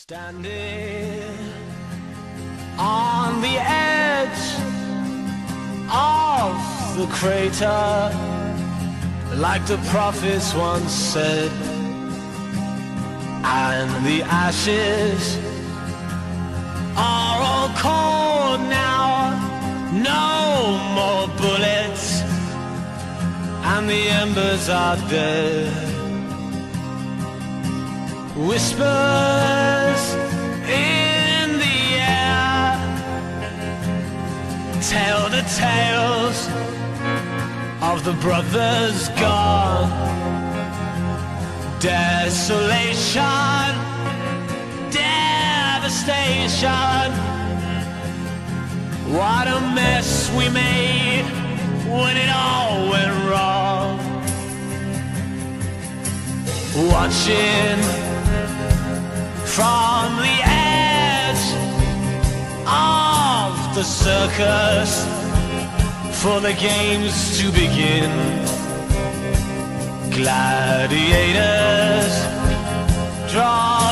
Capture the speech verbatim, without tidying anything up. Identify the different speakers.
Speaker 1: Standing on the edge of the crater, like the prophets once said, and the ashes are all cold now, no more bullets, and the embers are dead. Whispers in the air tell the tales of the brothers gone. Desolation, devastation, what a mess we made when it all went wrong. Watching from the edge of the circus for the games to begin. Gladiators draw